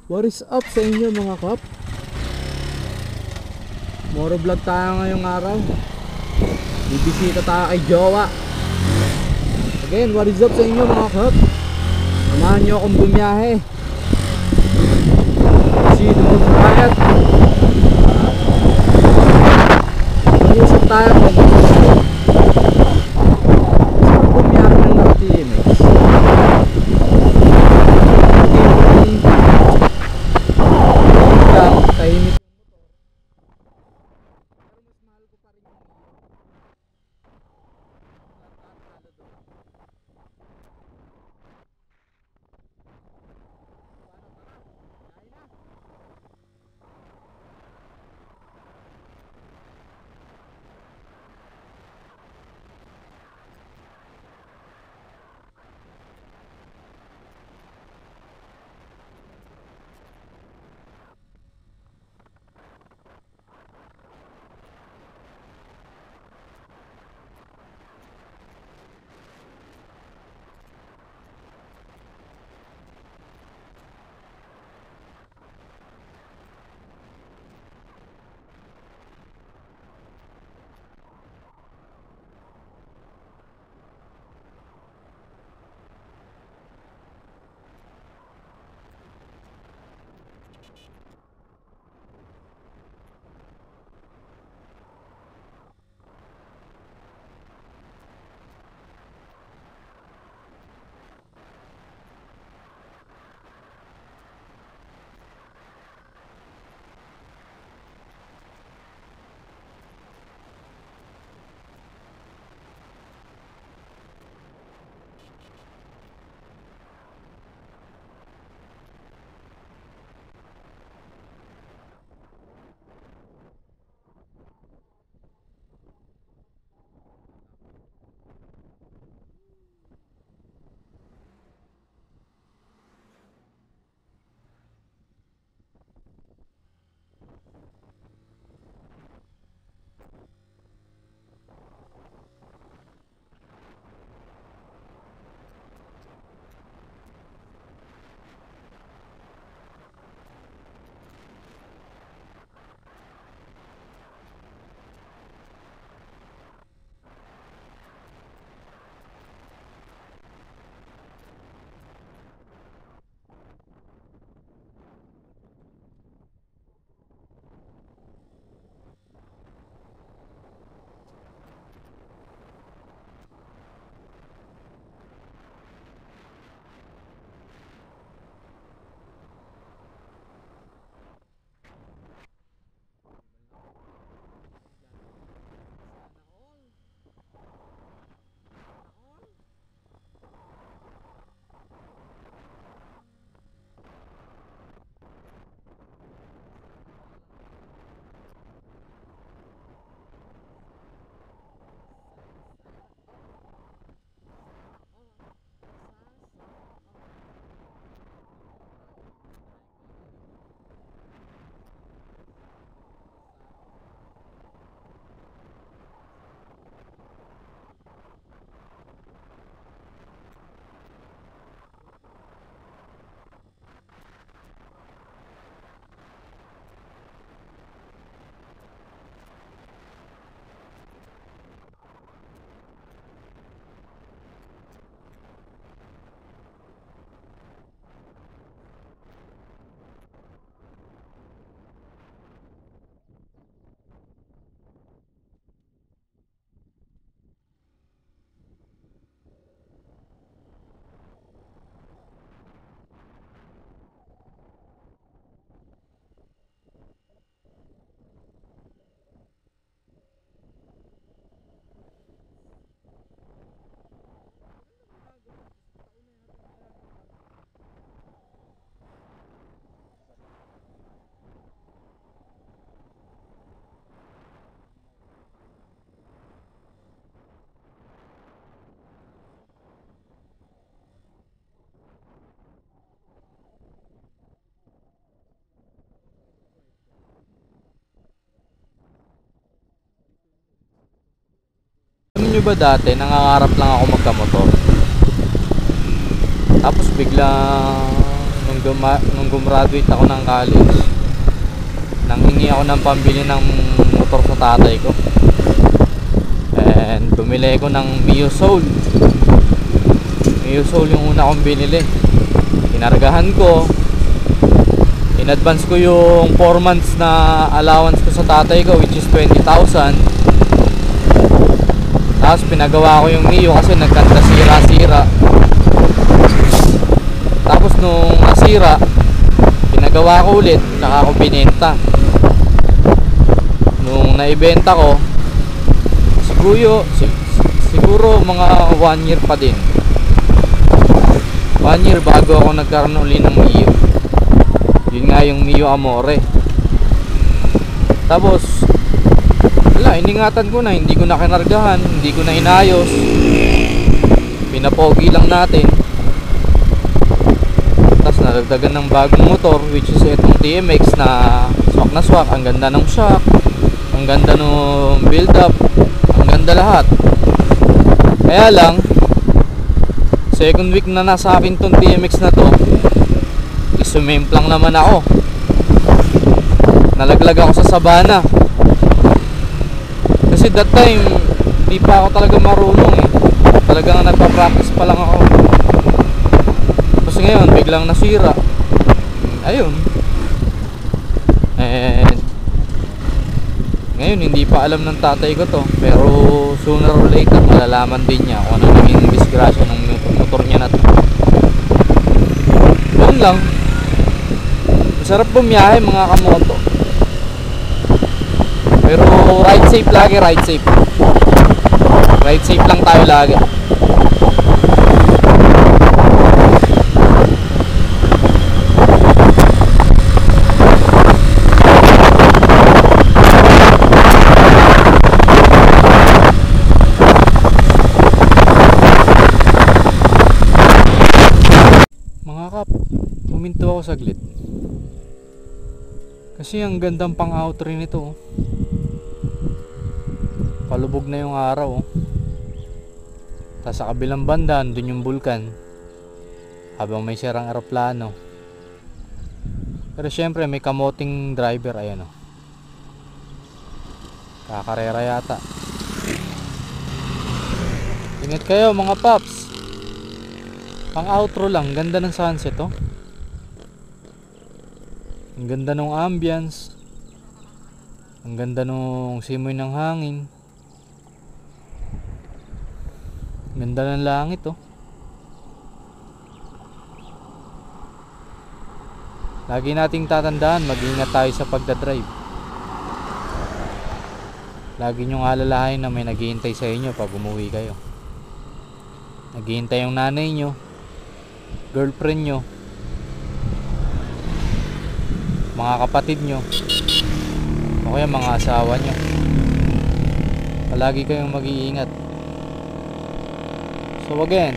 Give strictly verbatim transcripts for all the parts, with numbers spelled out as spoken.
What is up sa inyo mga kap? Moro vlog tayo ngayong araw. Bibisita tayo kay Jowa. Again, what is up sa inyo mga kap? Samahan nyo akong bumiyahe. See the most riot. Mag-usap tayo kung bumiyahe ng naka-T M X. Tahimik. Pero mas mahal ko pa rin yung natatalo doon. Paano pa? Kaya na. Alam nyo ba dati, nangangarap lang ako magkamotor. Tapos biglang, nung nung, guma- nung gumraduate ako ng college, nanghingi ako ng pambili ng motor sa tatay ko. And bumili ko ng Mio Soul. Mio Soul yung una kong binili. Kinargahan ko. In-advance ko yung four months na allowance ko sa tatay ko, which is twenty thousand. Tapos pinagawa ko yung Mio kasi nagkanta sira-sira. Tapos nung nasira, pinagawa ko ulit, saka ako binenta. Nung naibenta ko, siguro, siguro mga one year pa din. One year bago ako nagkaroon uli ng Mio. Yun nga yung Mio Amore. Tapos wala, iningatan ko na, hindi ko na kinargahan, hindi ko na inayos. Pinapogi lang natin. Tapos naragdagan ng bagong motor, which is itong T M X na swak na swak. Ang ganda ng shock, ang ganda ng build up, ang ganda lahat. Kaya lang, second week na nasa akin tong T M X na to, isumemplang naman ako. Nalaglag ako sa Sabana. Kasi that time, di pa ako talaga marunong eh. Talagang nagpa-practice pa lang ako. Tapos ngayon, biglang nasira. Ayun. And ngayon, hindi pa alam ng tatay ko to. Pero sooner or later, malalaman din niya kung ano naging disgrasya ng motor niya na to. Yun lang. Masarap bumiyahe mga kamoto. Pero ride safe lagi, ride safe. Ride safe lang tayo lagi. Mga kap, huminto ako saglit. Kasi ang gandang pang outro nito. Palubog na yung araw. Tapos sa kabilang banda, andun yung bulkan. Habang may sirang eroplano. Pero syempre may kamoting driver. Ayan o. Kakarera yata. Ingat kayo mga paps. Pang outro lang. Ganda ng sunset oh. Ang ganda ng ambience. Ang ganda ng simoy ng hangin. Ganda ng langit oh. Lagi nating tatandaan, mag-ingat tayo sa pagdadrive. Lagi nyong alalahanin na may naghihintay sa inyo pag umuwi kayo. Naghihintay yung nanay nyo, girlfriend nyo, mga kapatid nyo, o kaya mga asawa nyo. Palagi kayong mag-iingat. So again,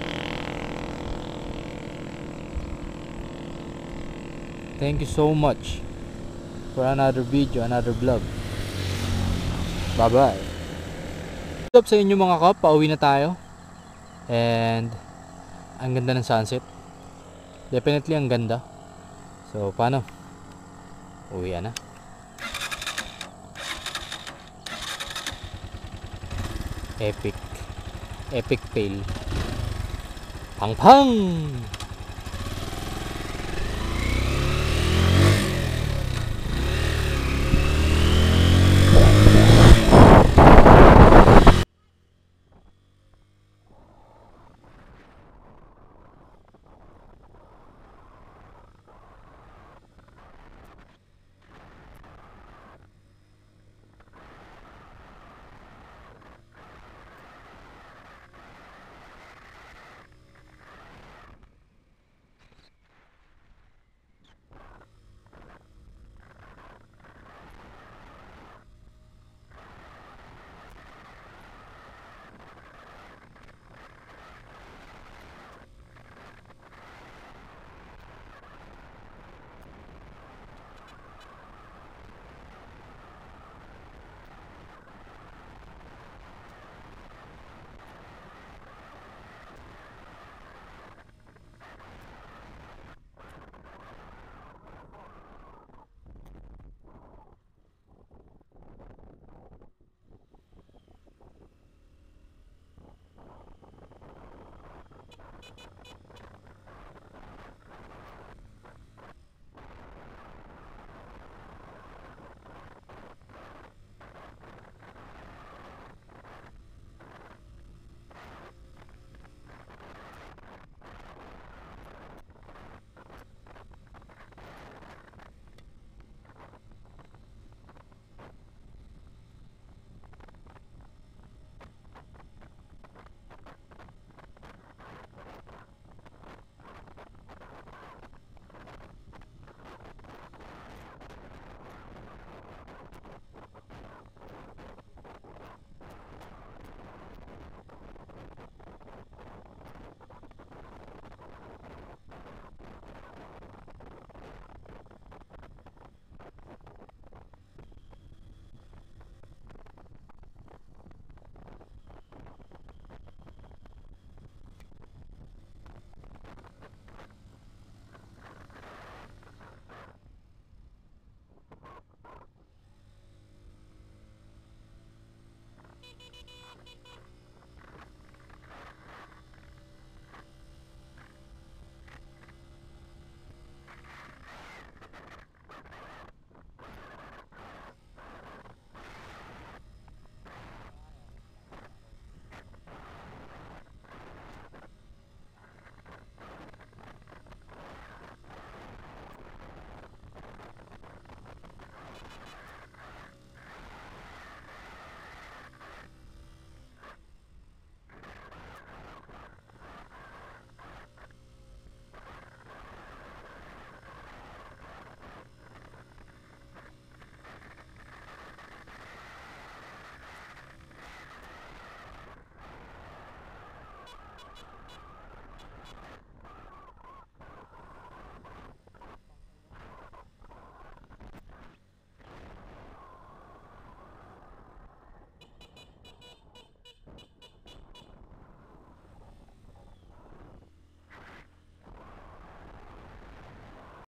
thank you so much for another video, another vlog. Bye bye. What's up sa inyo mga kap? Pauwi na tayo. And ang ganda ng sunset. Definitely ang ganda. So paano? Uwi na. Epic. Epic fail. Pang pang.